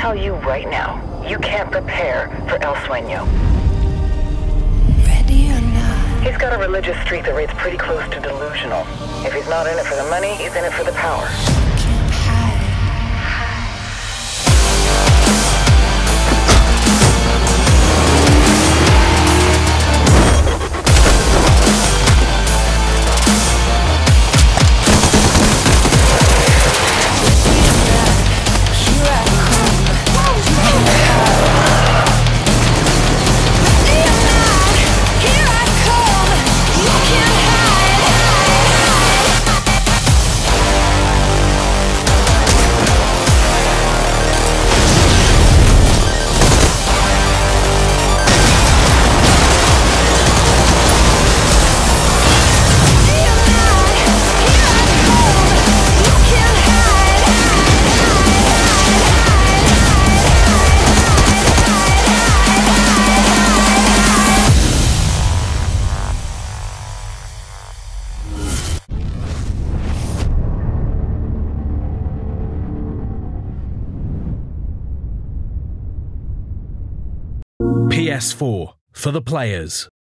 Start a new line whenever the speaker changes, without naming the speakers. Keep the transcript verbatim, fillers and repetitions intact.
tell you right now, you can't prepare for El Sueño.
Ready or not?
He's got a religious streak that rates pretty close to delusional. If he's not in it for the money, he's in it for the power.
Can't hide.
P S four for the players.